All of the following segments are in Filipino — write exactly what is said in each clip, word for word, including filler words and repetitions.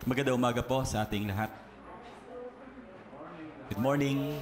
Magandang umaga po sa ating lahat. Good morning.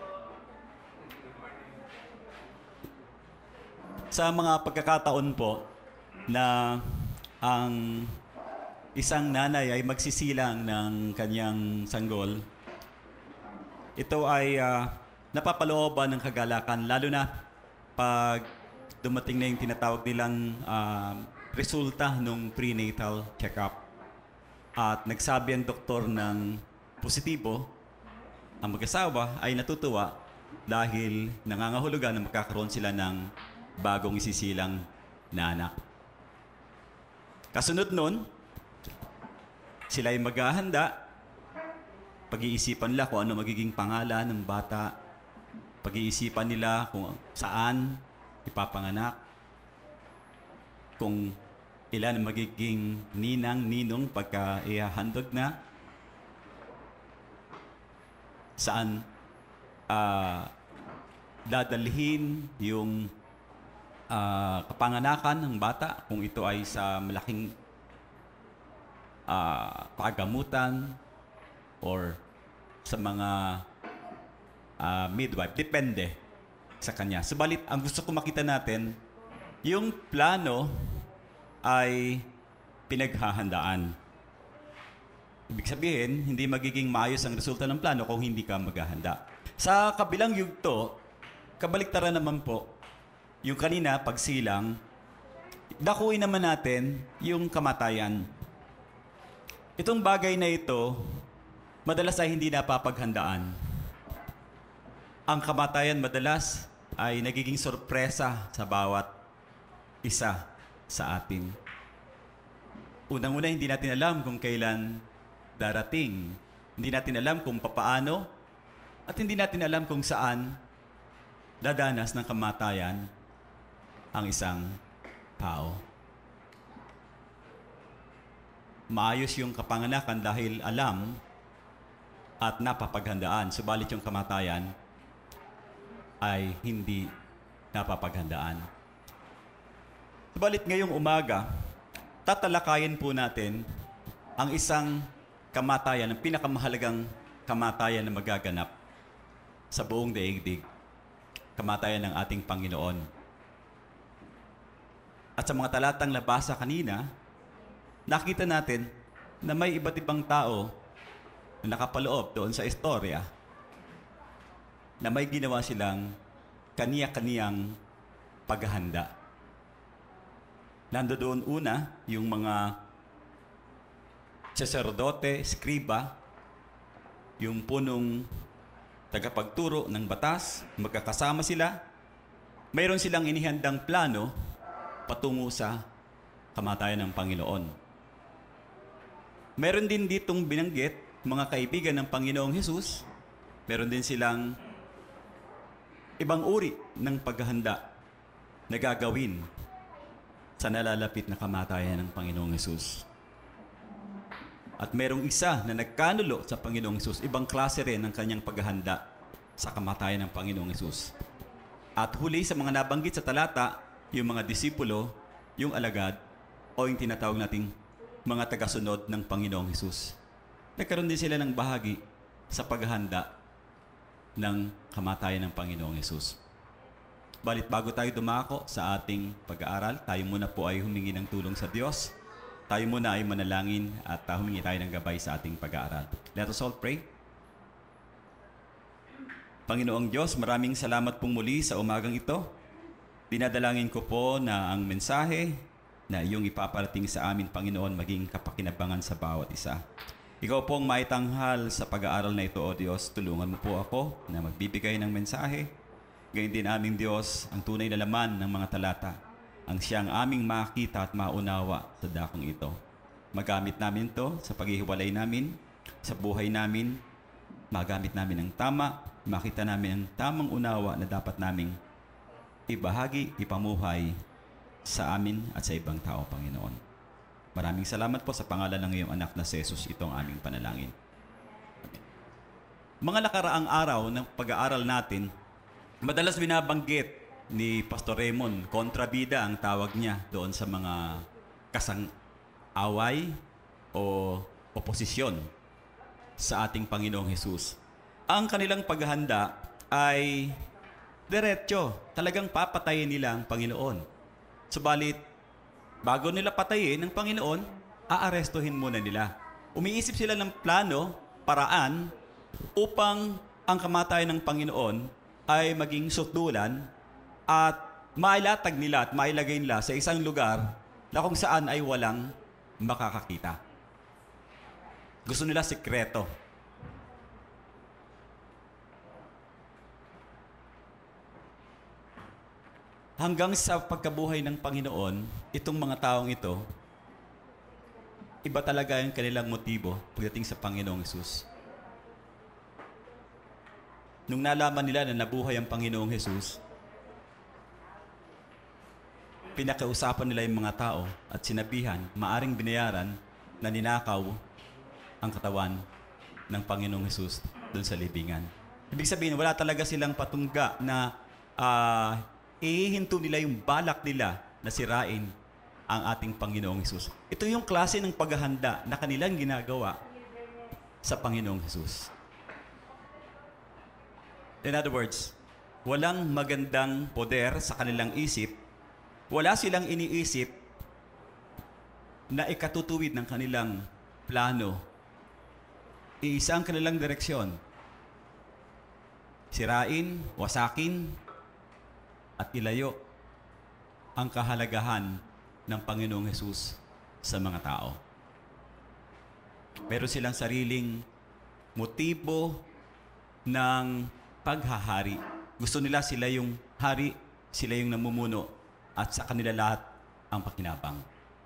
Sa mga pagkakataon po na ang isang nanay ay magsisilang ng kanyang sanggol, ito ay uh, napapalooban ng kagalakan, lalo na pag dumating na yung tinatawag nilang uh, resulta ng prenatal check-up. At nagsabi ang doktor ng positibo, ang mag-asawa ay natutuwa dahil nangangahulugan na magkakaroon sila ng bagong isisilang na anak. Kasunod nun, sila ay maghahanda, pag-iisipan nila kung ano magiging pangalan ng bata, pag-iisipan nila kung saan ipapanganak, kung ilan ang magiging ninang, ninong pagka ihahandog na, saan uh, dadalhin yung uh, kapanganakan ng bata, kung ito ay sa malaking uh, pagamutan or sa mga uh, midwife. Depende sa kanya. Subalit, ang gusto ko makita natin, yung plano ay pinaghahandaan. Ibig sabihin, hindi magiging maayos ang resulta ng plano kung hindi ka maghahanda. Sa kabilang yugto, kabaliktaran naman po, yung kanina, pagsilang, dakuin naman natin yung kamatayan. Itong bagay na ito, madalas ay hindi napapaghandaan. Ang kamatayan madalas ay nagiging sorpresa sa bawat isa sa atin. Unang-una, hindi natin alam kung kailan darating. Hindi natin alam kung papaano at hindi natin alam kung saan dadanas ng kamatayan ang isang tao. Maayos yung kapanganakan dahil alam at napapaghandaan. Subalit yung kamatayan ay hindi napapaghandaan. Subalit ngayong umaga, tatalakayin po natin ang isang kamatayan, ang pinakamahalagang kamatayan na magaganap sa buong daigdig. Kamatayan ng ating Panginoon. At sa mga talatang nabasa kanina, nakita natin na may iba't ibang tao na nakapaloob doon sa istorya na may ginawa silang kaniya-kaniyang paghahanda. Nando doon una, yung mga saserdote, skriba, yung punong tagapagturo ng batas, magkakasama sila. Mayroon silang inihandang plano patungo sa kamatayan ng Panginoon. Meron din ditong binanggit, mga kaibigan ng Panginoong Hesus, meron din silang ibang uri ng paghahanda na gagawin sa nalalapit na kamatayan ng Panginoong Hesus. At merong isa na nagkanulo sa Panginoong Hesus, ibang klase rin ng kanyang paghahanda sa kamatayan ng Panginoong Hesus. At huli sa mga nabanggit sa talata, yung mga disipulo, yung alagad, o yung tinatawag nating mga tagasunod ng Panginoong Hesus. Nagkaroon din sila ng bahagi sa paghahanda ng kamatayan ng Panginoong Hesus. Balit bago tayo dumako sa ating pag-aaral, tayo muna po ay humingi ng tulong sa Diyos. Tayo muna ay manalangin at uh, humingi tayo ng gabay sa ating pag-aaral. Let us all pray. Panginoong Diyos, maraming salamat pong muli sa umagang ito. Dinadalangin ko po na ang mensahe na iyong ipaparating sa amin, Panginoon, maging kapakinabangan sa bawat isa. Ikaw po ang maitanghal sa pag-aaral na ito, O Diyos. Tulungan mo po ako na magbibigay ng mensahe. Gayun din aming Diyos, ang tunay na laman ng mga talata, ang siyang aming makita at maunawa sa dakong ito. Magamit namin ito sa paghihiwalay namin, sa buhay namin, magamit namin ang tama, makita namin ang tamang unawa na dapat naming ibahagi, ipamuhay sa amin at sa ibang tao, Panginoon. Maraming salamat po sa pangalan ng iyong anak na si Jesus, itong aming panalangin. Mga nakaraang araw ng pag-aaral natin, madalas binabanggit ni Pastor Raymond, kontrabida ang tawag niya doon sa mga kasang-away o oposisyon sa ating Panginoong Hesus. Ang kanilang paghahanda ay diretso. Talagang papatayin nila ang Panginoon. Subalit, bago nila patayin ang Panginoon, aarestuhin muna nila. Umiisip sila ng plano, paraan, upang ang kamatayan ng Panginoon ay maging sutulan at mailatag nila at mailagay nila sa isang lugar na kung saan ay walang makakakita. Gusto nila sikreto. Hanggang sa pagkabuhay ng Panginoon, itong mga taong ito, iba talaga yung kanilang motibo pagdating sa Panginoong Hesus. Nung nalaman nila na nabuhay ang Panginoong Hesus, pinakausapan nila yung mga tao at sinabihan, maaring binayaran na ninakaw ang katawan ng Panginoong Hesus doon sa libingan. Ibig sabihin, wala talaga silang patungga na uh, ihihinto nila yung balak nila na sirain ang ating Panginoong Hesus. Ito yung klase ng paghahanda na kanilang ginagawa sa Panginoong Hesus. In other words, walang magandang poder sa kanilang isip. Wala silang iniisip na ikatutuwid ng kanilang plano. Iisa ang kanilang direksyon. Sirain, wasakin, at ilayo ang kahalagahan ng Panginoong Hesus sa mga tao. Meron silang sariling motibo ng paghahari. Gusto nila sila yung hari, sila yung namumuno, at sa kanila lahat ang pakinabang.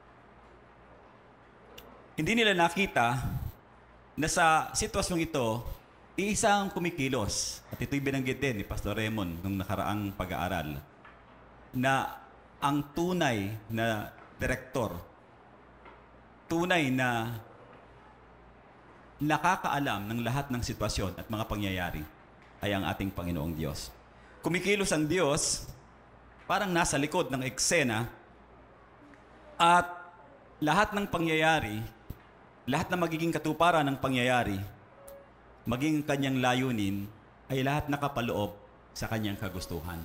Hindi nila nakita na sa sitwasyong ito, iisang kumikilos, at ito'y binanggit din ni Pastor Raymond nung nakaraang pag-aaral, na ang tunay na direktor, tunay na nakakaalam ng lahat ng sitwasyon at mga pangyayari ay ang ating Panginoong Diyos. Kumikilos ang Diyos, parang nasa likod ng eksena, at lahat ng pangyayari, lahat na magiging katuparan ng pangyayari, maging kanyang layunin, ay lahat nakapaloob sa kanyang kagustuhan.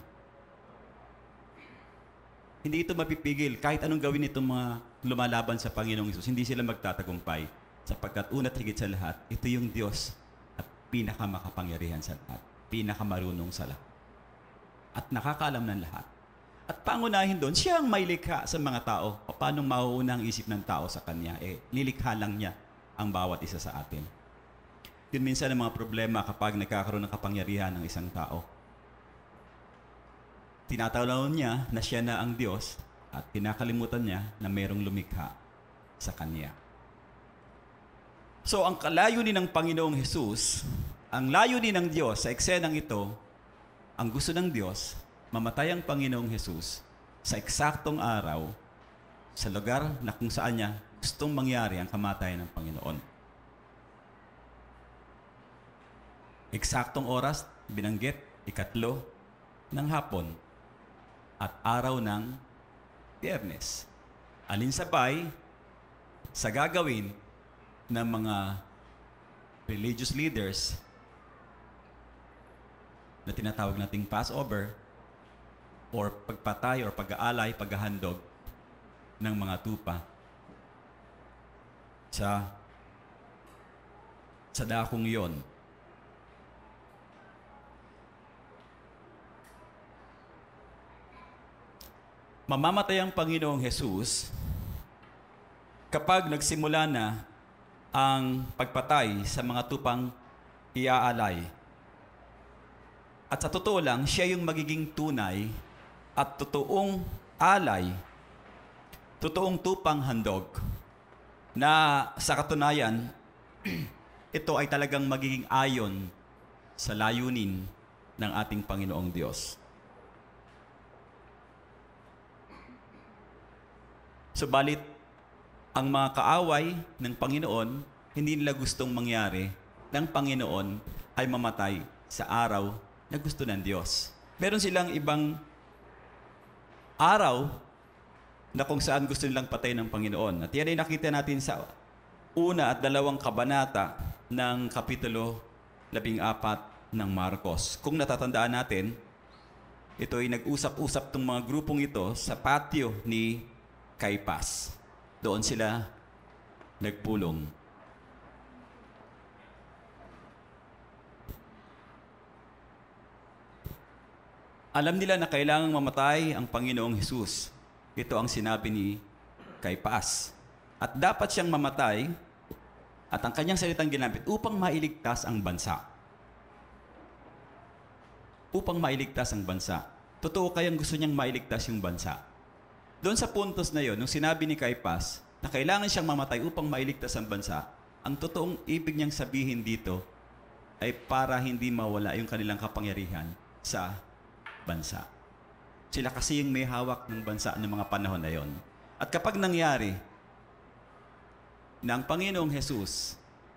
Hindi ito mapipigil. Kahit anong gawin itong mga lumalaban sa Panginoong Hesus, hindi sila magtatagumpay. Sapagkat una't higit sa lahat, ito yung Diyos at pinakamakapangyarihan sa lahat. Pinakamarunong sa lahat. At nakakaalam ng lahat. At pangunahin doon, siya ang may likha sa mga tao. O paano mauuna ang isip ng tao sa Kanya? Eh, lilikha lang niya ang bawat isa sa atin. Yun minsan ang mga problema kapag nagkakaroon ng kapangyarihan ng isang tao. Tinatawag niya na siya na ang Diyos at kinakalimutan niya na mayroong lumikha sa Kanya. So, ang layunin ng Panginoong Hesus, ang layunin ng Diyos sa eksenang ito, ang gusto ng Diyos, mamatay ang Panginoong Hesus sa eksaktong araw, sa lugar na kung saan niya gustong mangyari ang kamatayan ng Panginoon. Eksaktong oras, binanggit, ikatlo ng hapon at araw ng Biyernes. Alinsabay sa gagawin ng mga religious leaders na tinatawag nating Passover or pagpatay or pag-aalay, paghahandog ng mga tupa sa sa dakong yon. Mamamatay ang Panginoong Hesus kapag nagsimula na ang pagpatay sa mga tupang iaalay. At sa totoo lang, siya yung magiging tunay at totoong alay, totoong tupang handog, na sa katunayan, ito ay talagang magiging ayon sa layunin ng ating Panginoong Diyos. Subalit, ang mga kaaway ng Panginoon, hindi nila gustong mangyari ng Panginoon ay mamatay sa araw na gusto ng Diyos. Meron silang ibang araw na kung saan gusto nilang patay ng Panginoon. At yan ay nakita natin sa una at dalawang kabanata ng Kapitulo labing apat ng Marcos. Kung natatandaan natin, ito ay nag-usap-usap tong mga grupong ito sa patio ni Caiphas. Doon sila nagpulong. Alam nila na kailangang mamatay ang Panginoong Hesus. Ito ang sinabi ni Caiphas. At dapat siyang mamatay at ang kanyang salitang ginamit upang mailigtas ang bansa. Upang mailigtas ang bansa. Totoo kayang gusto niyang mailigtas yung bansa. Doon sa puntos na yon, nung sinabi ni Caiphas na kailangan siyang mamatay upang mailigtas ang bansa, ang totoong ibig niyang sabihin dito ay para hindi mawala yung kanilang kapangyarihan sa bansa. Sila kasi yung may hawak ng bansa ng mga panahon na yon. At kapag nangyari na ang Panginoong Hesus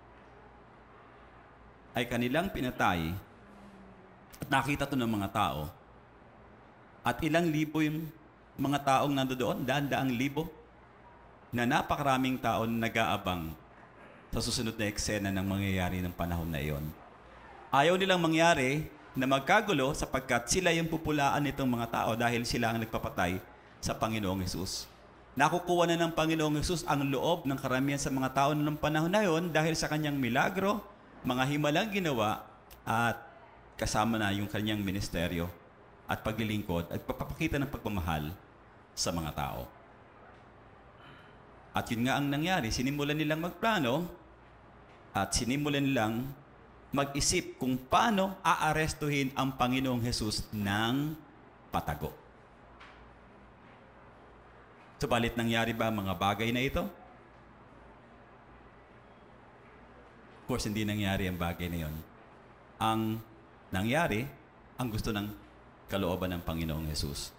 ay kanilang pinatay at nakita to ng mga tao at ilang libo yung mga taong nandoon, daan-daang libo na napakaraming tao na nag-aabang sa susunod na eksena ng mangyayari ng panahon na iyon. Ayaw nilang mangyari na magkagulo sapagkat sila yung pupulaan nitong mga tao dahil sila ang nagpapatay sa Panginoong Hesus. Nakukuha na ng Panginoong Hesus ang loob ng karamihan sa mga tao ng panahon na yon dahil sa kanyang milagro, mga himalang ginawa, at kasama na yung kanyang ministeryo at paglilingkod at pagpapakita ng pagmamahal sa mga tao. At yun nga ang nangyari, sinimulan nilang magplano at sinimulan nilang mag-isip kung paano aarestuhin ang Panginoong Hesus ng patago. Subalit nangyari ba ang mga bagay na ito? Of course, hindi nangyari ang bagay na yon. Ang nangyari, ang gusto ng kalooban ng Panginoong Hesus.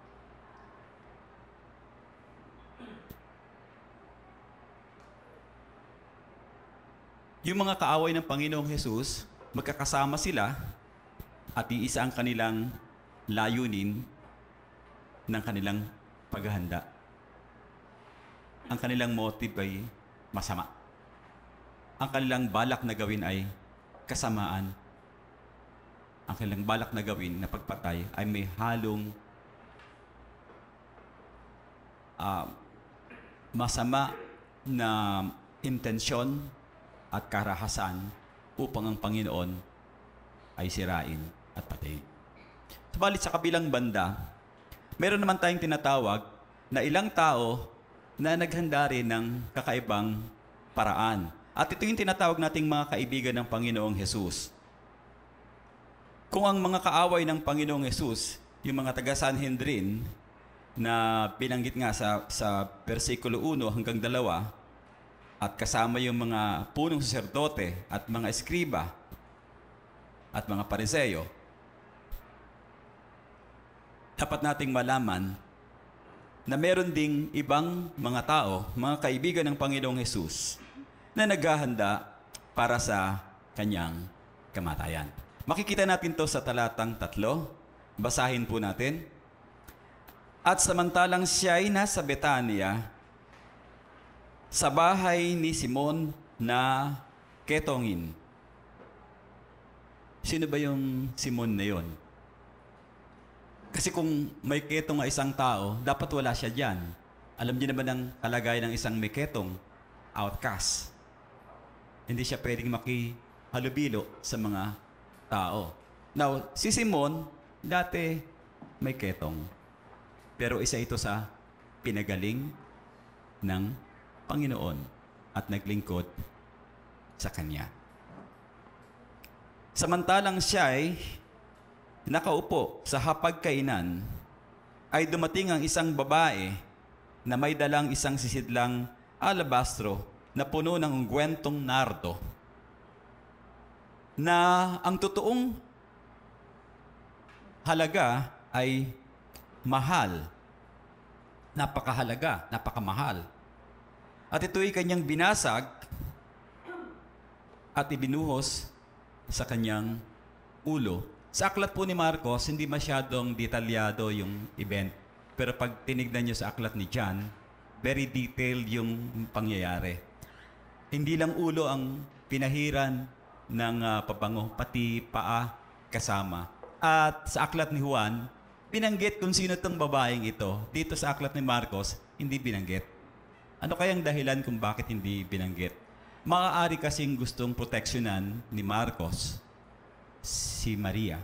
Yung mga kaaway ng Panginoong Hesus, magkakasama sila at iisa ang kanilang layunin ng kanilang paghahanda. Ang kanilang motive ay masama. Ang kanilang balak na gawin ay kasamaan. Ang kanilang balak na gawin na pagpatay ay may halong uh, masama na intensyon at karahasan upang ang Panginoon ay sirain at patayin. Subalit sa kabilang banda, meron naman tayong tinatawag na ilang tao na naghanda rin ng kakaibang paraan. At ito yung tinatawag nating mga kaibigan ng Panginoong Hesus. Kung ang mga kaaway ng Panginoong Hesus, yung mga taga-Sanhedrin na binanggit nga sa, sa versikulo one hanggang two, at kasama yung mga punong saserdote at mga eskriba at mga pariseyo, dapat nating malaman na meron ding ibang mga tao, mga kaibigan ng Panginoong Hesus, na naghahanda para sa kanyang kamatayan. Makikita natin to sa talatang tatlo. Basahin po natin. At samantalang siya'y nasa Betania, sa bahay ni Simon na ketongin. Sino ba yung Simon na yon? Kasi kung may ketong na isang tao, dapat wala siya dyan. Alam niyo naman ang kalagayan ng isang may ketong, outcast. Hindi siya pwedeng makihalubilo sa mga tao. Now, si Simon, dati may ketong. Pero isa ito sa pinagaling ng Panginoon at naglingkod sa Kanya. Samantalang siya'y nakaupo sa hapagkainan, ay dumating ang isang babae na may dalang isang sisidlang alabastro na puno ng ungwentong nardo, na ang totoong halaga ay mahal. Napakahalaga, napakamahal. At ito'y kanyang binasag at ibinuhos sa kanyang ulo. Sa aklat po ni Marcos, hindi masyadong detalyado yung event. Pero pag tinignan nyo sa aklat ni John, very detailed yung pangyayari. Hindi lang ulo ang pinahiran ng ah, pabango, pati paa kasama. At sa aklat ni Juan, binanggit kung sino itong babaeng ito. Dito sa aklat ni Marcos, hindi binanggit. Ano kayang dahilan kung bakit hindi binanggit? Maaari kasing gustong proteksyonan ni Marcos si Maria.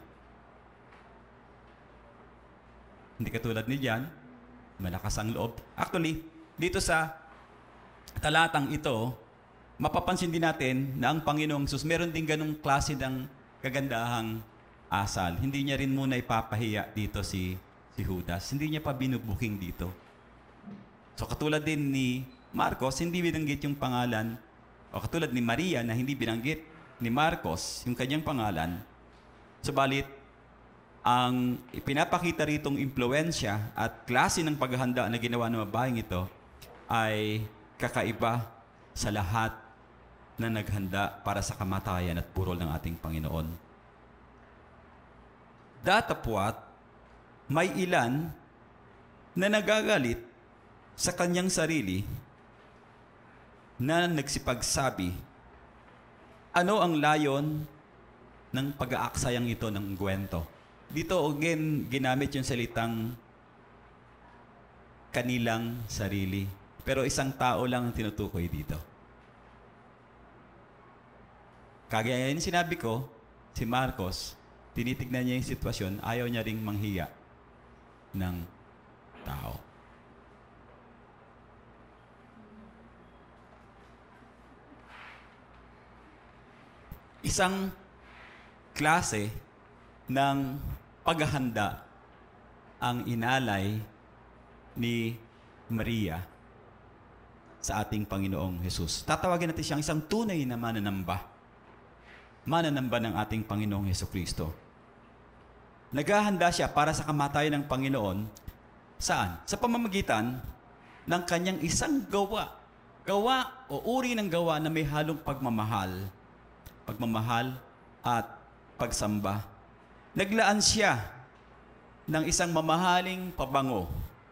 Hindi katulad ni Jan, malakas ang loob. Actually, dito sa talatang ito, mapapansin din natin na ang Panginoong Hesus meron din ganong klase ng kagandahang asal. Hindi niya rin muna ipapahiya dito si, si Judas. Hindi niya pa binubuking dito. So katulad din ni Marcos, hindi binanggit yung pangalan, o katulad ni Maria na hindi binanggit ni Marcos yung kanyang pangalan. Subalit, ang ipinapakita ritong impluensya at klase ng paghahanda na ginawa ng babaeng ito ay kakaiba sa lahat na naghanda para sa kamatayan at burol ng ating Panginoon. Datapwat, may ilan na nagagalit sa kanyang sarili na nagsipagsabi, ano ang layon ng pag-aaksayang ito ng kwento? Dito again, ginamit yung salitang kanilang sarili. Pero isang tao lang ang tinutukoy dito. Kagaya yung sinabi ko, si Marcos, tinitignan niya yung sitwasyon, ayaw niya ring manghiya ng tao. Isang klase ng paghahanda ang inalay ni Maria sa ating Panginoong Hesus. Tatawagin natin siyang isang tunay na mananamba. Mananamba ng ating Panginoong Hesukristo. Naghahanda siya para sa kamatayan ng Panginoon. Saan? Sa pamamagitan ng kanyang isang gawa. Gawa o uri ng gawa na may halong pagmamahal. Pagmamahal at pagsamba. Naglaan siya ng isang mamahaling pabango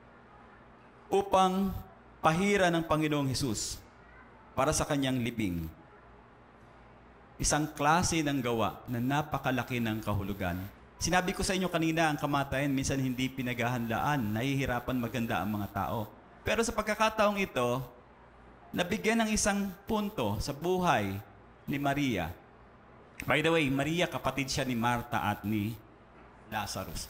upang pahira ng Panginoong Hesus para sa kanyang libing. Isang klase ng gawa na napakalaki ng kahulugan. Sinabi ko sa inyo kanina, ang kamatayan minsan hindi pinaghahandaan, nahihirapan maganda ang mga tao. Pero sa pagkakataong ito, nabigyan ng isang punto sa buhay ni Maria. By the way, Maria, kapatid siya ni Marta at ni Lazarus.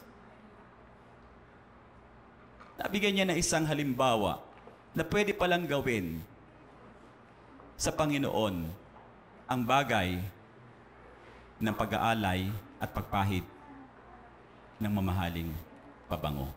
Nabigyan niya ng isang halimbawa na pwede palang gawin sa Panginoon ang bagay ng pag-aalay at pagpahid ng mamahaling pabango.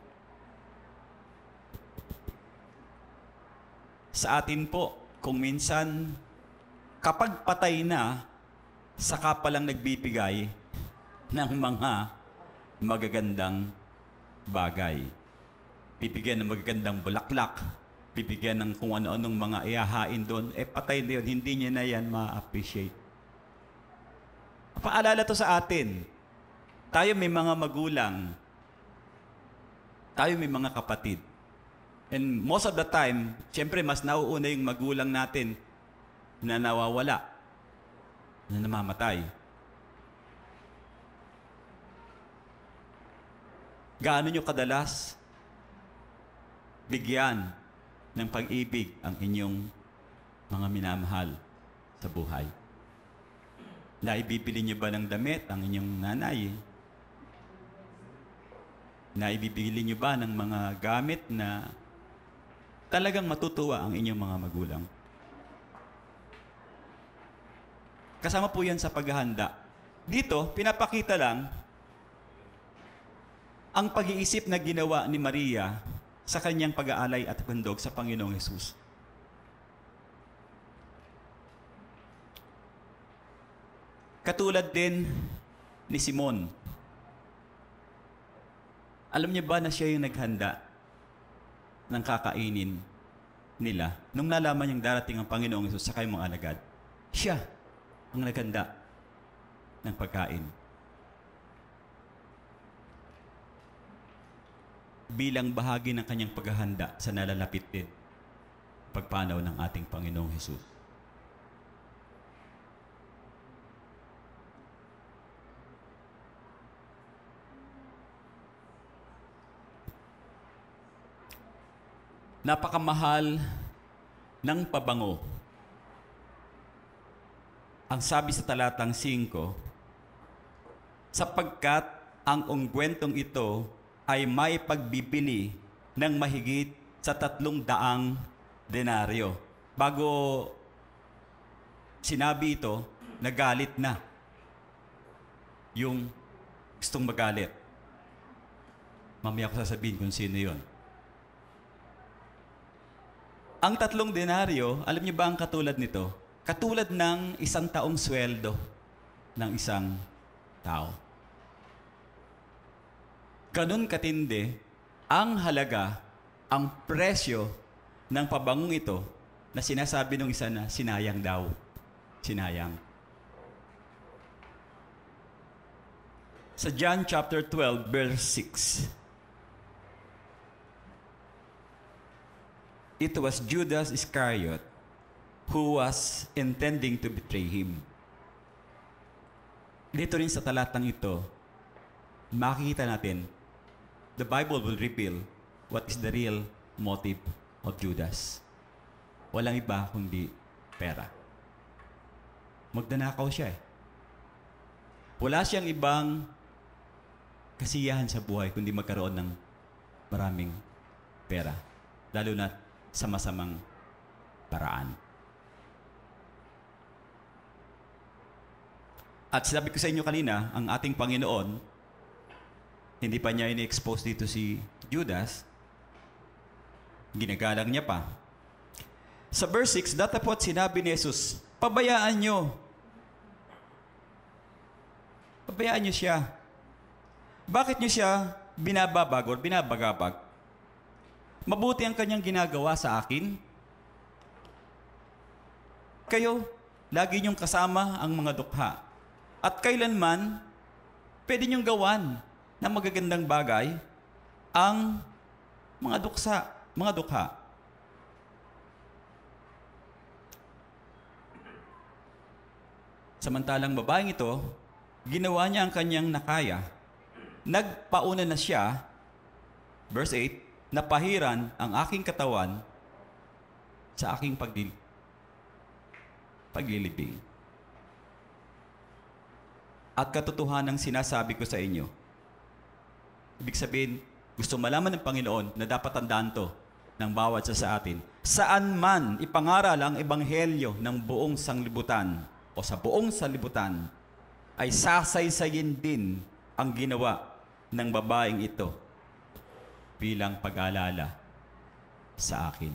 Sa atin po, kung minsan kapag patay na, saka palang nagbibigay ng mga magagandang bagay. Bibigyan ng magagandang bulaklak, bibigyan ng kung ano-anong mga ihahain doon, eh patay na yun, hindi niya na yan ma-appreciate. Paalala to sa atin. Tayo may mga magulang, tayo may mga kapatid. And most of the time, siyempre mas nauuna yung magulang natin na nawawala, na namamatay. Gaano nyo kadalas bigyan ng pag-ibig ang inyong mga minamahal sa buhay? Naibibili nyo ba ng damit ang inyong nanay? Naibibili nyo ba ng mga gamit na talagang matutuwa ang inyong mga magulang? Kasama po yan sa paghahanda. Dito, pinapakita lang ang pag-iisip na ginawa ni Maria sa kanyang pag-aalay at handog sa Panginoong Hesus. Katulad din ni Simon. Alam niyo ba na siya yung naghanda ng kakainin nila nung nalaman niyang darating ang Panginoong Hesus sa kanyang mga alagad? Siya ang naghanda ng pagkain. Bilang bahagi ng kanyang paghahanda sa nalalapit din pagpanaw ng ating Panginoong Hesus. napakamahal ng pabango. Ang sabi sa talatang singko, sapagkat ang ungwentong ito ay may pagbibili ng mahigit sa tatlong daang denaryo. Bago sinabi ito, nagalit na yung gustong magalit. Mamaya ko sasabihin kung sino yon. Ang tatlong denaryo, alam niyo ba ang katulad nito? Katulad ng isang taong sweldo ng isang tao. Ganun katindi ang halaga, ang presyo ng pabangong ito na sinasabi ng isa na sinayang daw. Sinayang. Sa John chapter twelve, verse six. It was Judas Iscariot who was intending to betray him. Dito rin sa talatang ito, makikita natin, the Bible will reveal what is the real motive of Judas. Walang iba kundi pera. Magdanakaw siya eh. Wala siyang ibang kasiyahan sa buhay kundi magkaroon ng maraming pera. Lalo na sa masamang paraan. At sabi ko sa inyo kanina, ang ating Panginoon, hindi pa niya ini-expose dito si Judas, ginagalang niya pa. Sa verse six, datapot sinabi ni Jesus, pabayaan niyo. Pabayaan niyo siya. Bakit niyo siya binababag o binabagabag? Mabuti ang kanyang ginagawa sa akin. Kayo, lagi niyong kasama ang mga dukha. At kailanman, pwede niyong gawan ng magagandang bagay ang mga duksa, mga dukha. Samantalang babaeng ito, ginawa niya ang kanyang nakaya. Nagpauna na siya, verse eight, napahiran ang aking katawan sa aking pagdil paglilibing. At katotohanan ng sinasabi ko sa inyo, ibig sabihin, gusto malaman ng Panginoon na dapat tandaan to ng bawat sa atin. Saan man ipangaral ang ebanghelyo ng buong sanglibutan o sa buong sanlibutan, ay sasaysayin din ang ginawa ng babaeng ito bilang pag-aalala sa akin.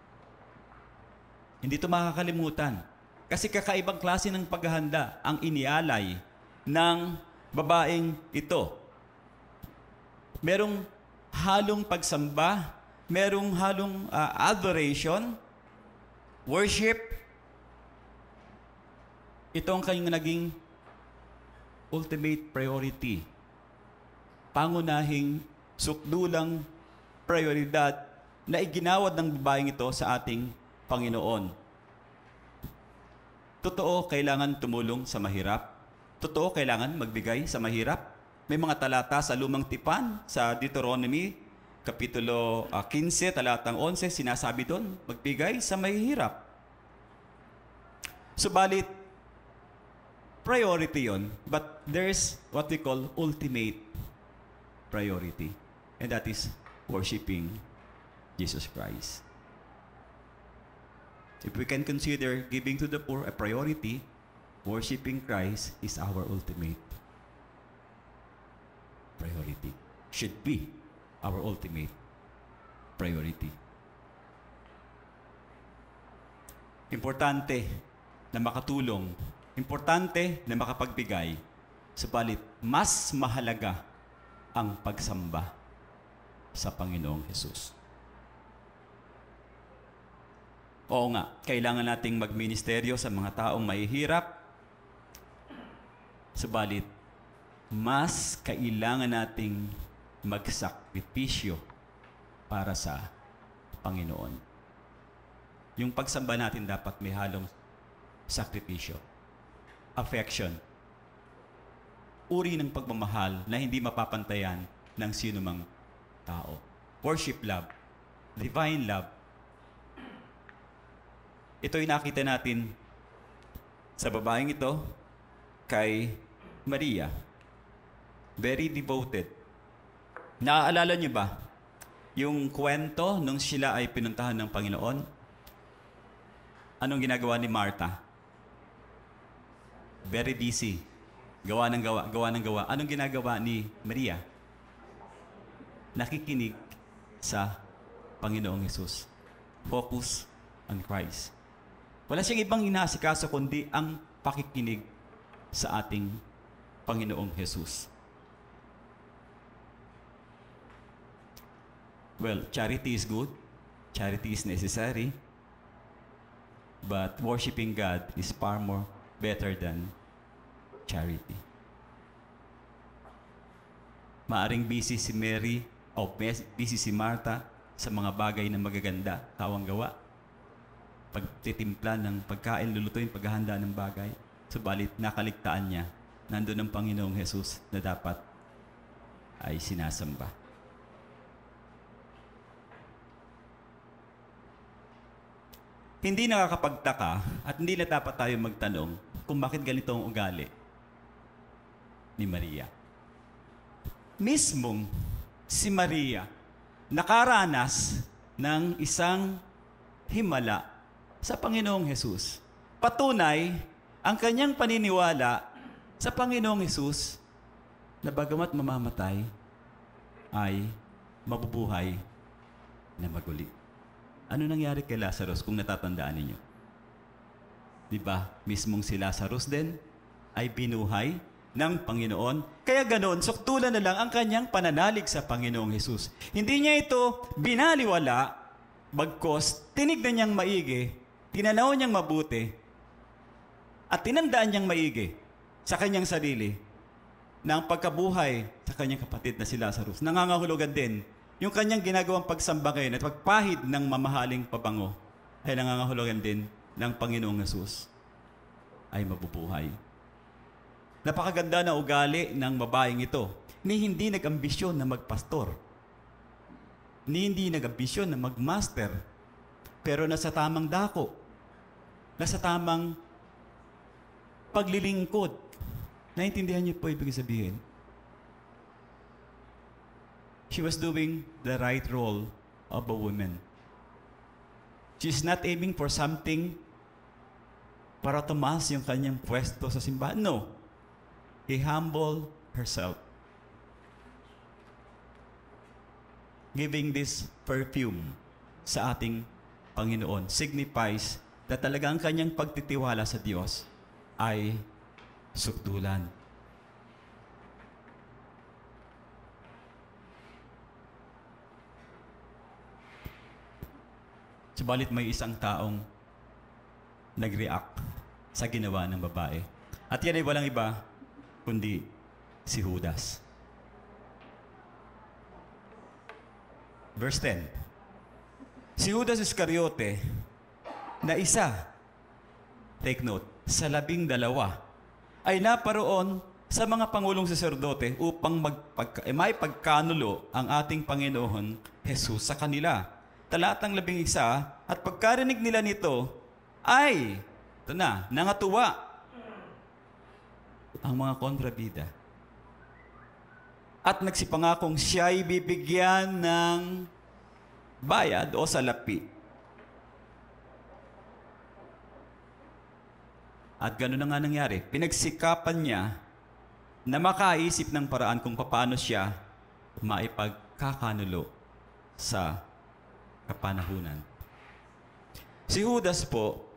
Hindi ito makakalimutan. Kasi kakaibang klase ng paghahanda ang inialay ng babaeng ito. Merong halong pagsamba, merong halong uh, adoration, worship. Ito ang kanyang naging ultimate priority. Pangunahing sukdulang prioridad na iginawad ng babaeng ito sa ating Panginoon. Totoo, kailangan tumulong sa mahirap. Totoo, kailangan magbigay sa mahirap. May mga talata sa Lumang Tipan, sa Deuteronomy, Kapitulo uh, fifteen, talatang eleven, sinasabi doon, magbigay sa mahihirap. Subalit, priority yon, but there's what we call ultimate priority. And that is worshiping Jesus Christ. If we can consider giving to the poor a priority, worshiping Christ is our ultimate priority. Should be our ultimate priority. Importante na makatulong, importante na makapagbigay, subalit mas mahalaga ang pagsamba sa Panginoong Jesus. Oo nga, kailangan nating magministeryo sa mga taong mahihirap, subalit mas kailangan nating magsakripisyo para sa Panginoon. Yung pagsamba natin dapat may halong sakripisyo, affection, uri ng pagmamahal na hindi mapapantayan ng sino mang tao. Worship love. divine love. Ito'y nakita natin sa babaeng ito kay Maria. Very devoted. Naaalala niyo ba yung kwento nung sila ay pinuntahan ng Panginoon? Anong ginagawa ni Martha? Very busy. Gawa ng gawa, gawa ng gawa. Anong ginagawa ni Maria? Nakikinig sa Panginoong Hesus. Focus on Christ. Wala siyang ibang inaasikaso kundi ang pakikinig sa ating Panginoong Hesus. Well, charity is good. Charity is necessary. But worshiping God is far more better than charity. Maaring busy si Mary o busy si Martha sa mga bagay na magaganda, tawang gawa. Pagtitimpla ng pagkain, lulutuin, paghahanda ng bagay. Subalit, nakaligtaan niya, nandun ang Panginoong Hesus na dapat ay sinasamba. Hindi nakakapagtaka at hindi na dapat tayo magtanong kung bakit ganito ang ugali ni Maria. Mismong si Maria nakaranas ng isang himala sa Panginoong Hesus. Patunay ang kanyang paniniwala sa Panginoong Hesus na bagamat mamamatay ay mabubuhay na maguli. Ano nangyari kay Lazarus kung natatandaan ninyo? Di ba? Mismong si Lazarus din ay binuhay ng Panginoon. Kaya ganoon, suktulan na lang ang kanyang pananalig sa Panginoong Hesus. Hindi niya ito binaliwala, bagkos tinignan niyang maigi, tinanaw niyang mabuti, at tinandaan niyang maigi sa kanyang sarili na ang pagkabuhay sa kanyang kapatid na si Lazarus, nangangahulugan din yung kanyang ginagawang pagsamba ngayon at pagpahid ng mamahaling pabango ay nangangahulugan din ng Panginoong Hesus ay mabubuhay. Napakaganda na ugali ng babaeng ito ni hindi nag-ambisyon na magpastor, ni hindi nag-ambisyon na magmaster, pero nasa tamang dako, nasa tamang paglilingkod. Naintindihan niyo po ibig sabihin? She was doing the right role of a woman. She's not aiming for something para tumaas yung kanyang pwesto sa simbahan. No. He humbled herself. Giving this perfume sa ating Panginoon signifies na talaga ang kanyang pagtitiwala sa Diyos ay sukdulan. Subalit may isang taong nag-react sa ginawa ng babae. At yan ay walang iba kundi si Judas. Verse ten. Si Judas Iscariote na isa, take note, sa labing dalawa, ay naparoon sa mga pangulong saserdote upang magpag, eh, may pagkanulo ang ating Panginoon Jesus sa kanila. Talatang labing isa, at pagkarinig nila nito, ay, ito na, nangatuwa ang mga kontrabida. At nagsipangakong siya'y bibigyan ng bayad o salapi. At gano'n na nga nangyari. Pinagsikapan niya na makaisip ng paraan kung paano siya maipagkakanulo sa kapanahunan. Si Judas po,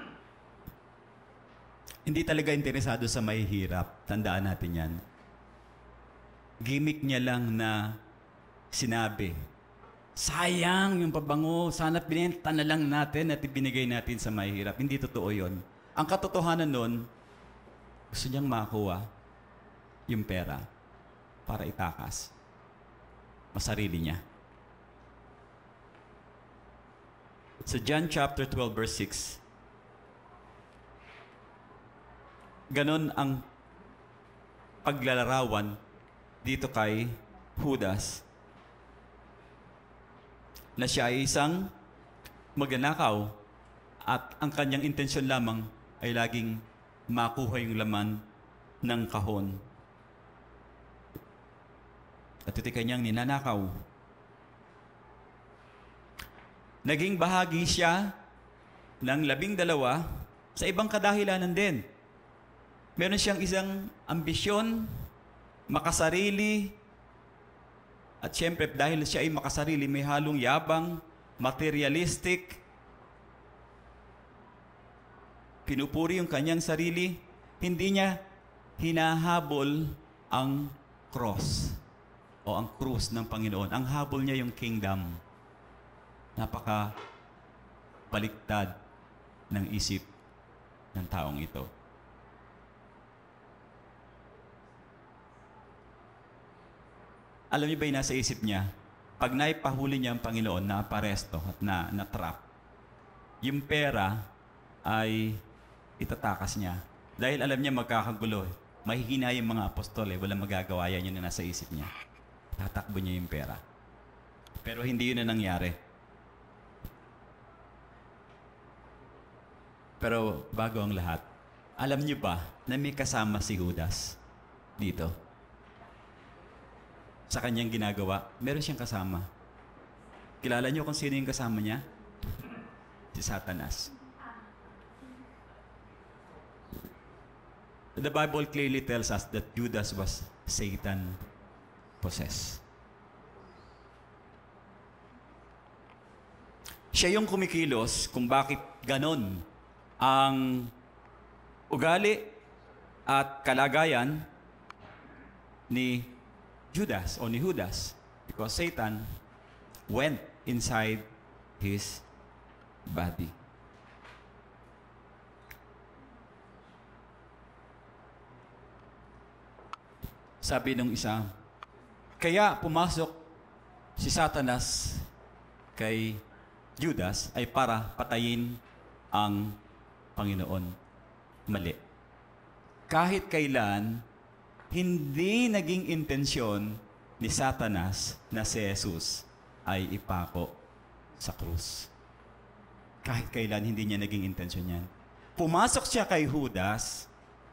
hindi talaga interesado sa mahihirap. Tandaan natin yan. Gimmick niya lang na sinabi, sayang yung pabango, sana pinenta na lang natin at ibinigay natin sa mahihirap. Hindi totoo yon. Ang katotohanan nun, gusto niyang makuha yung pera para itakas masarili niya. Sa John chapter twelve verse six, ganon ang paglalarawan dito kay Judas. na siya ay isang magnanakaw at ang kanyang intensyon lamang ay laging makuha yung laman ng kahon. At ito kanyang ninanakaw. Naging bahagi siya ng labing dalawa sa ibang kadahilanan din. Meron siyang isang ambisyon, makasarili, at siyempre dahil siya ay makasarili, may halong yabang, materialistic, pinupuri yung kanyang sarili, hindi niya hinahabol ang cross o ang krus ng Panginoon. Ang habol niya yung kingdom. Napaka baliktad ng isip ng taong ito. Alam niyo ba yung nasa isip niya? Pag naipahuli niya ang Panginoon, na-paresto at na, na-trap, yung pera ay itatakas niya. Dahil alam niya magkakagulo. Mahihina yung mga apostol eh. Walang magagawa yan yun na nasa isip niya. Tatakbo niya yung pera. Pero hindi yun na nangyari. Pero bago ang lahat, alam niyo ba na may kasama si Judas dito? Sa kanyang ginagawa, meron siyang kasama. Kilala niyo kung sino yung kasama niya? Si Satanas. The Bible clearly tells us that Judas was Satan possessed. Siya yung kumikilos kung bakit ganon ang ugali at kalagayan ni Judas o ni Judas, because Satan went inside his body. Sabi nung isa, kaya pumasok si Satanas kay Judas ay para patayin ang Panginoon. Mali. Kahit kailan, hindi naging intensyon ni Satanas na si Jesus ay ipako sa krus. Kahit kailan, hindi niya naging intensyon yan. Pumasok siya kay Judas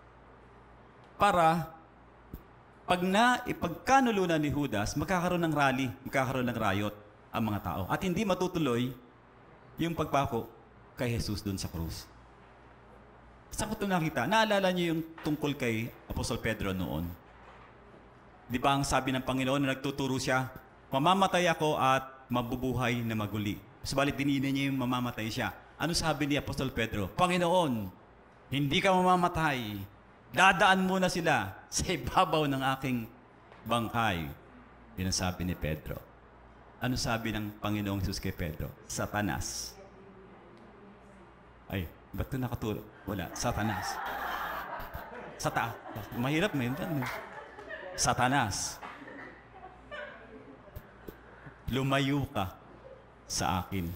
para pag na ipagkanulunan ni Judas, magkakaroon ng rally, magkakaroon ng riot ang mga tao. At hindi matutuloy yung pagpako kay Jesus doon sa krus. Saan ko ito nakita? Naalala niyo yung tungkol kay Apostol Pedro noon. Di ba ang sabi ng Panginoon na nagtuturo siya, mamamatay ako at mabubuhay na maguli. Subalit dinina niya yung mamamatay siya. Ano sabi ni Apostol Pedro? Panginoon, hindi ka mamamatay. Dadaan muna sila sa ibabaw ng aking bangkay. Yun ang sabi ni Pedro. Ano sabi ng Panginoong Jesus kay Pedro? Satanas. Ay, ba't ito nakaturo? Wala. Satanas. Sata. Mahirap mo yun. Satanas. Lumayo ka sa akin.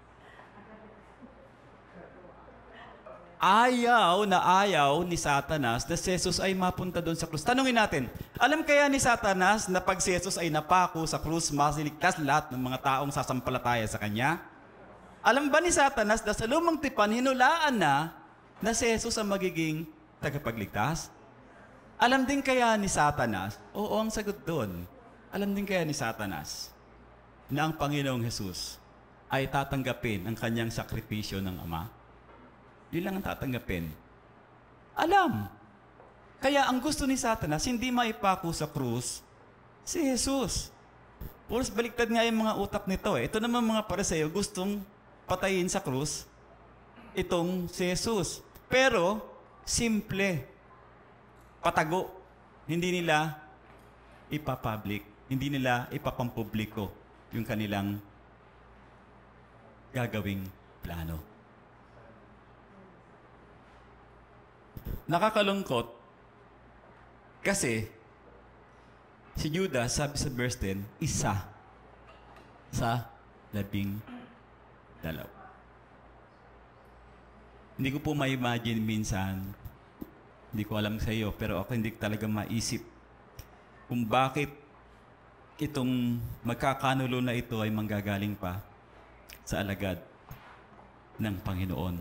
Ayaw na ayaw ni Satanas na si Jesus ay mapunta doon sa krus. Tanungin natin, alam kaya ni Satanas na pag si Jesus ay napako sa krus, masiligtas lahat ng mga taong sasampalataya sa kanya? Alam ba ni Satanas na sa lumang tipan, hinulaan na na si Jesus ang magiging tagapagligtas? Alam din kaya ni Satanas, oo ang sagot doon, alam din kaya ni Satanas na ang Panginoong Jesus ay tatanggapin ang kanyang sakripisyo ng Ama? Yun lang ang tatanggapin. Alam. Kaya ang gusto ni Satanas, hindi maipako sa krus si Jesus. Puros baliktad nga yung mga utak nito eh. Ito naman mga Pariseo, gustong patayin sa krus itong si Jesus. Pero, simple. Patago. Hindi nila ipapublic. Hindi nila ipapampubliko yung kanilang gagawing plano. Nakakalungkot kasi si Judas, sabi sa verse ten, isa sa labing dalawa. Hindi ko po ma-imagine minsan, hindi ko alam sa iyo, pero ako hindi talaga maisip kung bakit itong magkakanulo na ito ay manggagaling pa sa alagad ng Panginoon.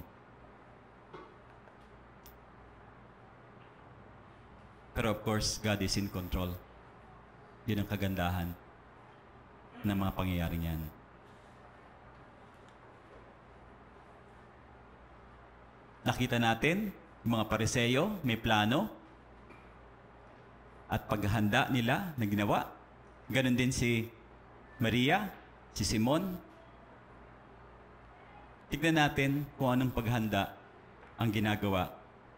Pero of course, God is in control. Yun ang kagandahan ng mga pangyayari niyan. Nakita natin, yung mga Pariseo, may plano, at paghahanda nila na ginawa. Ganon din si Maria, si Simon. Tignan natin kung anong paghahanda ang ginagawa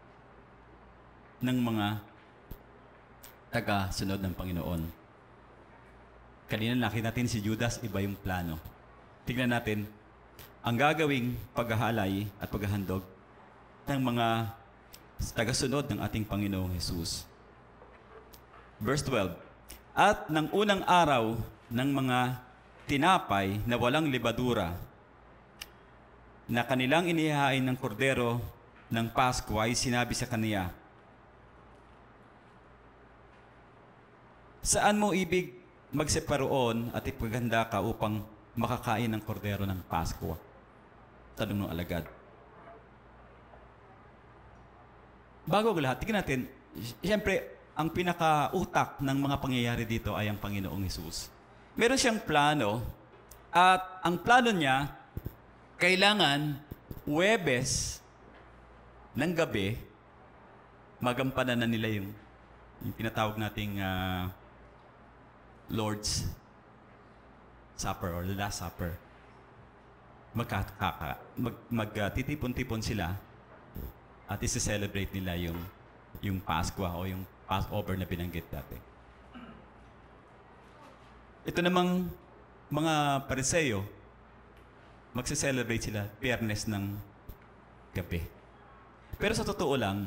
ng mga taga-sunod ng Panginoon. Kanina nakita natin si Judas, iba yung plano. Tignan natin ang gagawing paghahalay at paghahandog ng mga taga-sunod ng ating Panginoong Jesus. Verse twelve, at ng unang araw ng mga tinapay na walang libadura na kanilang inihahain ng kordero ng Pasko ay sinabi sa kaniya, saan mo ibig magseparoon at ipaghanda ka upang makakain ng kordero ng Pasko? Tanong ng alagad. Bago ang lahat, tingnan natin, siyempre, ang pinaka-utak ng mga pangyayari dito ay ang Panginoong Hesus. Meron siyang plano, at ang plano niya, kailangan Huwebes ng gabi, magampanan na nila yung, yung tinatawag nating uh, Lord's Supper or the Last Supper. Magkakaka, mag, mag uh, titipon-tipon sila at isi-celebrate nila yung yung Pasko o yung Passover na binanggit dati. Ito namang mga Pariseo, magse-celebrate sila Biyernes ng gabi. Pero sa totoo lang,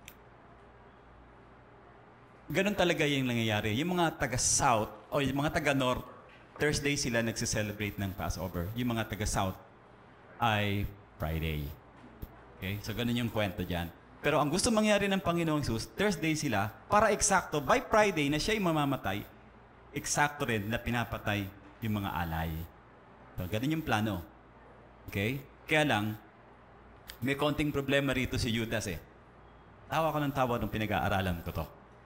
ganun talaga yung nangyayari. Yung mga taga-South o yung mga taga-North, Thursday sila nagse-celebrate ng Passover. Yung mga taga-South ay Friday. Okay? So ganun yung kwento dyan. Pero ang gusto mangyari ng Panginoong Jesus, Thursday sila, para eksakto, by Friday na siya'y mamamatay, eksakto rin na pinapatay yung mga alay. So, ganun yung plano. Okay? Kaya lang, may konting problema rito si Judas eh. Tawa ko ng tawa nung pinag-aaralan ko to.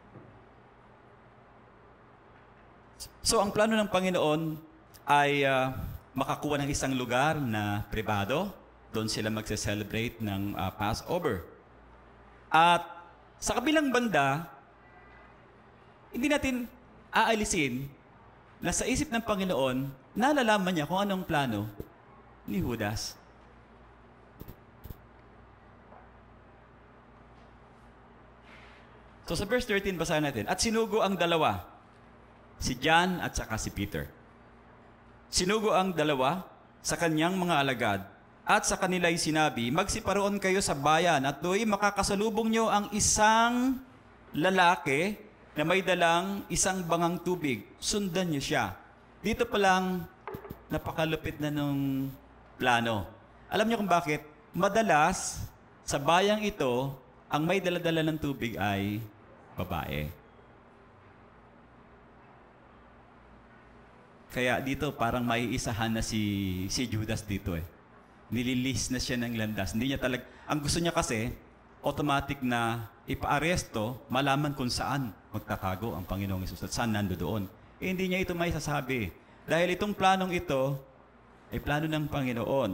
So, ang plano ng Panginoon ay uh, makakuha ng isang lugar na pribado. Doon sila magse-celebrate ng uh, Passover. At sa kabilang banda, hindi natin aalisin na sa isip ng Panginoon, nalalaman niya kung anong plano ni Judas. So sa verse thirteen, basahin natin. At sinugo ang dalawa, si John at saka si Peter. Sinugo ang dalawa sa kanyang mga alagad, at sa kanila'y sinabi, magsiparoon kayo sa bayan at do'y makakasalubong nyo ang isang lalaki na may dalang isang bangang tubig. Sundan nyo siya. Dito pa lang, napakalupit na nung plano. Alam nyo kung bakit? Madalas, sa bayang ito, ang may daladala ng tubig ay babae. Kaya dito, parang may isahan na si, si Judas dito eh. Nililis na siya ng landas. Hindi niya talag... Ang gusto niya kasi, automatic na ipa-aresto, malaman kung saan magtatago ang Panginoong Hesus at saan nando doon. Eh, hindi niya ito may sasabi. Dahil itong planong ito ay plano ng Panginoon.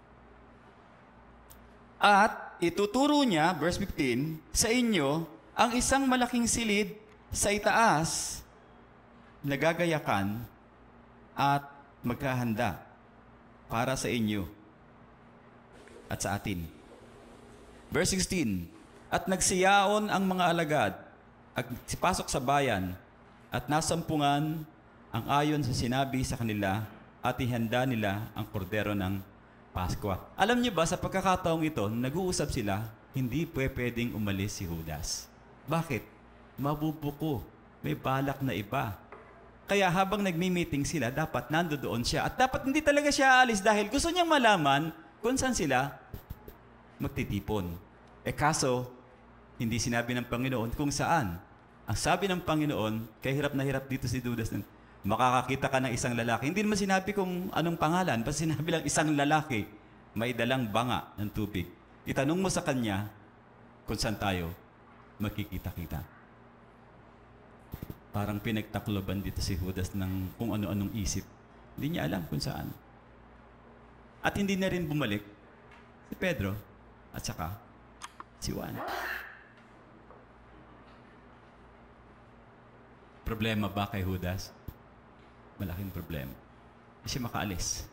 At ituturo niya, verse fifteen, sa inyo ang isang malaking silid sa itaas na gagayakan at maghahanda para sa inyo at sa atin. Verse sixteen, at nagsiyaon ang mga alagad at sipasok sa bayan at nasampungan ang ayon sa sinabi sa kanila at ihanda nila ang kordero ng Pasko. Alam niyo ba, sa pagkakataong ito, nag-uusap sila, hindi pwedeng umalis si Judas. Bakit? Mabubuko. May balak na iba. Kaya habang nagmi-meeting sila, dapat nandoon siya. At dapat hindi talaga siya aalis dahil gusto niyang malaman kung saan sila magtitipon. Eh kaso, hindi sinabi ng Panginoon kung saan. Ang sabi ng Panginoon, kaya hirap na hirap dito si Judas, makakakita ka ng isang lalaki. Hindi naman sinabi kung anong pangalan, basta sinabi lang isang lalaki, may dalang banga ng tubig. Itanong mo sa kanya kung saan tayo makikita-kita. Parang pinagtakloban dito si Judas ng kung ano-anong isip. Hindi niya alam kung saan. At hindi na rin bumalik si Pedro at saka si Juan. Problema ba kay Judas? Malaking problema. Hindi siya makaalis.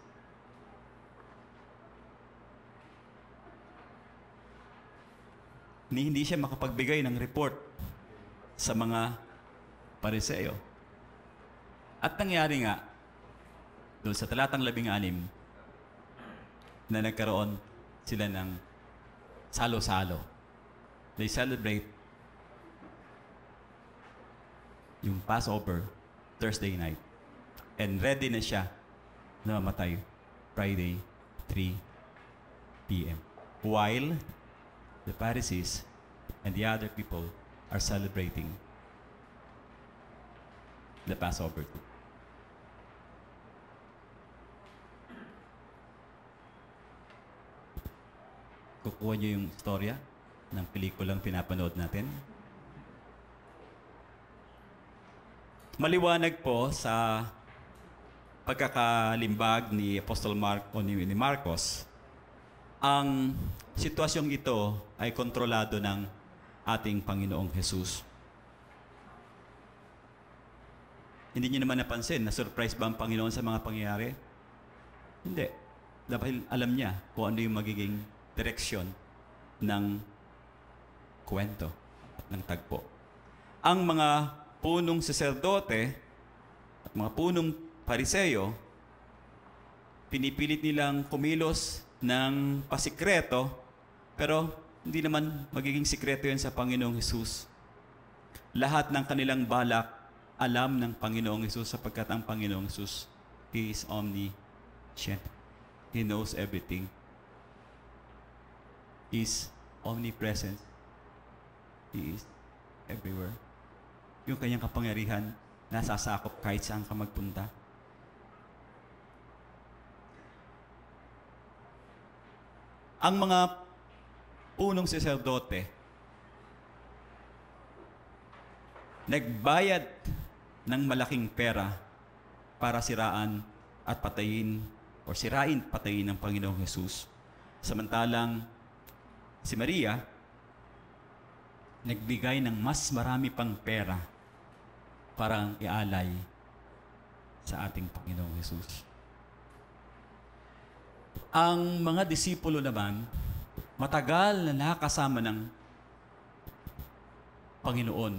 Ni hindi siya makapagbigay ng report sa mga Pariseo. At nangyari nga, doon sa talatang labing anim, na nagkaroon sila ng salo-salo. They celebrate yung Passover Thursday night. And ready na siya na mamatay Friday, three p m While the Pharisees and the other people are celebrating the Passover too. Kukuha niyo yung storya ng pelikulang pinapanood natin. Maliwanag po sa pagkakalimbag ni Apostol Mark o ni Marcos, ang sitwasyong ito ay kontrolado ng ating Panginoong Jesus. Hindi niyo naman napansin na surprise ba ang Panginoon sa mga pangyayari? Hindi. Dahil alam niya kung ano yung magiging direksyon ng kwento at ng tagpo. Ang mga punong saserdote at mga punong Pariseo, pinipilit nilang kumilos ng pasikreto, pero hindi naman magiging sikreto yan sa Panginoong Hesus. Lahat ng kanilang balak, alam ng Panginoong Hesus sapagkat ang Panginoong Hesus, He is omniscient. He knows everything. He is omnipresent. He is everywhere. Yung kanyang kapangyarihan, nasasakop kahit saan ka magpunta. Ang mga punong saserdote, nagbayad ng malaking pera para siraan at patayin o sirain patayin ng Panginoong Hesus. Samantalang si Maria, nagbigay ng mas marami pang pera para ialay sa ating Panginoong Hesus. Ang mga disipulo naman, matagal na nakasama ng Panginoon.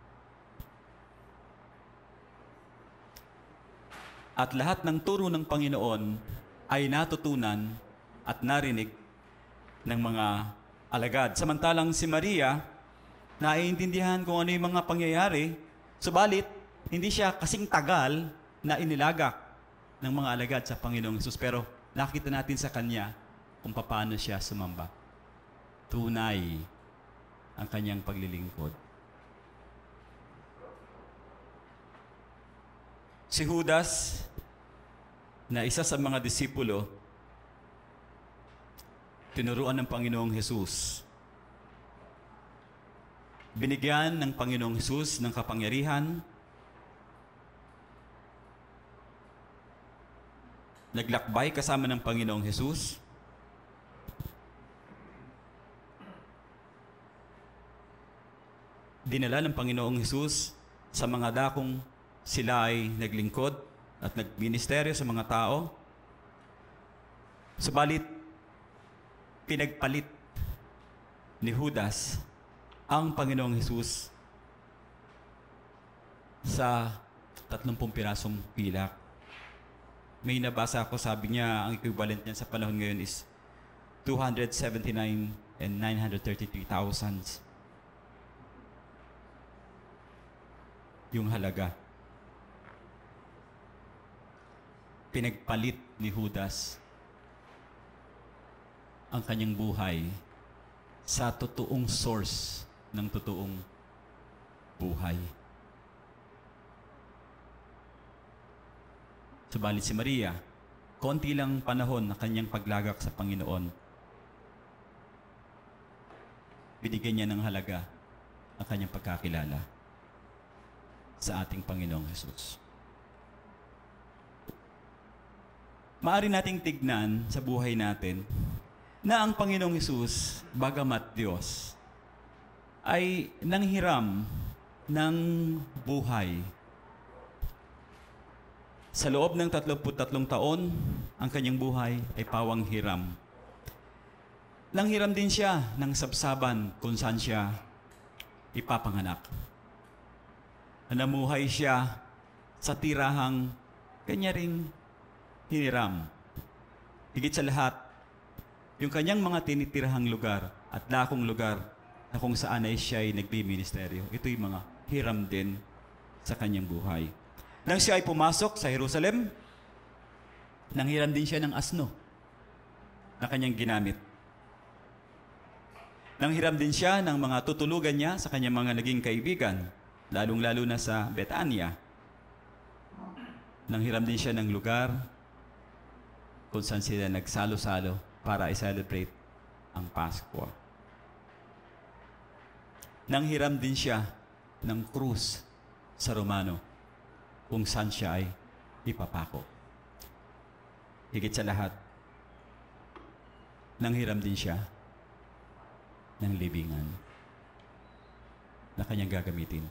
At lahat ng turo ng Panginoon ay natutunan at narinig ng mga alagad. Samantalang si Maria, naiintindihan kung ano yung mga pangyayari, subalit hindi siya kasing tagal na inilagak ng mga alagad sa Panginoong Hesus. Pero nakita natin sa kanya kung paano siya sumamba. Tunay ang kanyang paglilingkod. Si Judas, na isa sa mga disipulo, tinuruan ng Panginoong Hesus. Binigyan ng Panginoong Hesus ng kapangyarihan, naglakbay kasama ng Panginoong Hesus, dinala ng Panginoong Hesus sa mga dakong sila ay naglingkod at nagministeryo sa mga tao. Subalit, pinagpalit ni Judas ang Panginoong Hesus sa tatlumpung pirasong pilak. May nabasa ako, sabi niya, ang equivalent niya sa panahon ngayon is two hundred seventy-nine and nine hundred thirty-three thousand. Yung halaga. Pinagpalit ni Judas ang kanyang buhay sa totoong source ng totoong buhay. Subalit si Maria, konti lang panahon na kanyang paglagak sa Panginoon, binigyan niya ng halaga ang kanyang pagkakilala sa ating Panginoong Jesus. Maaari nating tignan sa buhay natin na ang Panginoong Jesus, bagamat Diyos, ay nanghiram ng buhay. Sa loob ng tatlumput tatlong taon, ang kanyang buhay ay pawang hiram. Nanghiram din siya ng sabsaban kung saan siya ipapanganak. Namuhay siya sa tirahang kanya ring hiniram. Higit sa lahat, yung kanyang mga tinitirahang lugar at lakong lugar na kung saan ay siya ay nagbiministeryo, ito'y mga hiram din sa kanyang buhay. Nang siya ay pumasok sa Jerusalem, nanghiram din siya ng asno na kanyang ginamit. Nanghiram din siya ng mga tutulugan niya sa kanyang mga naging kaibigan, lalong-lalo na sa Betania. Nanghiram din siya ng lugar kung saan sila nagsalo-salo para i-celebrate ang Pasko. Nanghiram din siya ng krus sa Romano kung saan siya ay ipapako. Higit sa lahat, nanghiram din siya ng libingan na kanyang gagamitin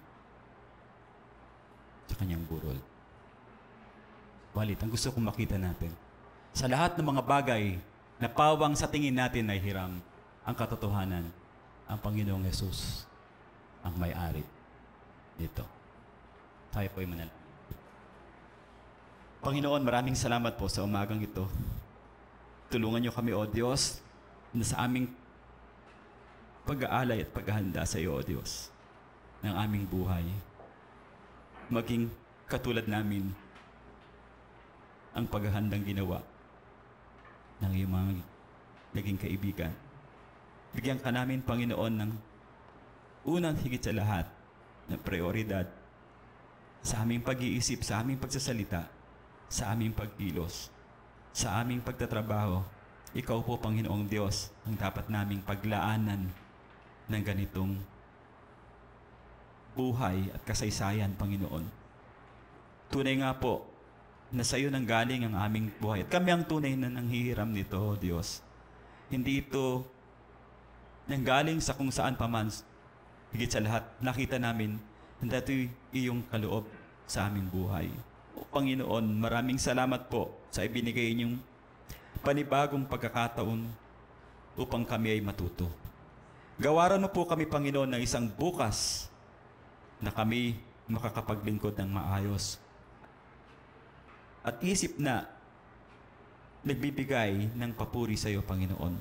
sa kanyang burol. Walit, ang gusto kong makita natin, sa lahat ng mga bagay na pawang sa tingin natin ay hiram, ang katotohanan, ang Panginoong Jesus ang may-ari dito. Tayo po'y manalangin. Panginoon, maraming salamat po sa umagang ito. Tulungan niyo kami, O Diyos, na sa aming pag-aalay at paghahanda sa iyo, O Diyos, ng aming buhay, maging katulad namin ang paghahandang ginawa ng iyong mga naging kaibigan. Bigyan ka namin, Panginoon, ng unang higit sa lahat na prioridad sa aming pag-iisip, sa aming pagsasalita, sa aming pagkilos, sa aming pagtatrabaho. Ikaw po, Panginoong Diyos, ang dapat naming paglaanan ng ganitong buhay at kasaysayan, Panginoon. Tunay nga po na sa iyo nang galing ang aming buhay. At kami ang tunay na nanghihiram nito, O Diyos. Hindi ito nanggaling sa kung saan paman. Higit sa lahat, nakita namin na ito'y iyong kaloob sa aming buhay. O Panginoon, maraming salamat po sa ibinigay niyong panibagong pagkakataon upang kami ay matuto. Gawaran mo po kami, Panginoon, ng isang bukas na kami makakapaglingkod ng maayos. At isip na nagbibigay ng papuri sa iyo, Panginoon.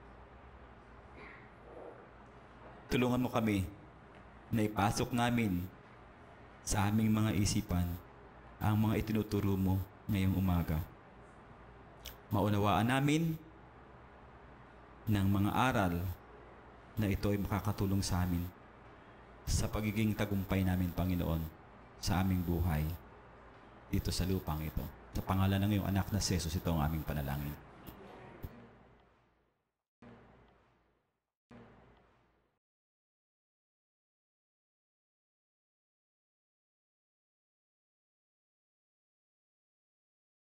Tulungan mo kami na ipasok namin sa aming mga isipan ang mga itinuturo mo ngayong umaga. Maunawaan namin ng mga aral na ito ay makakatulong sa amin sa pagiging tagumpay namin, Panginoon, sa aming buhay dito sa lupang ito. Sa pangalan ng iyong anak na si Jesus, ito ang aming panalangin.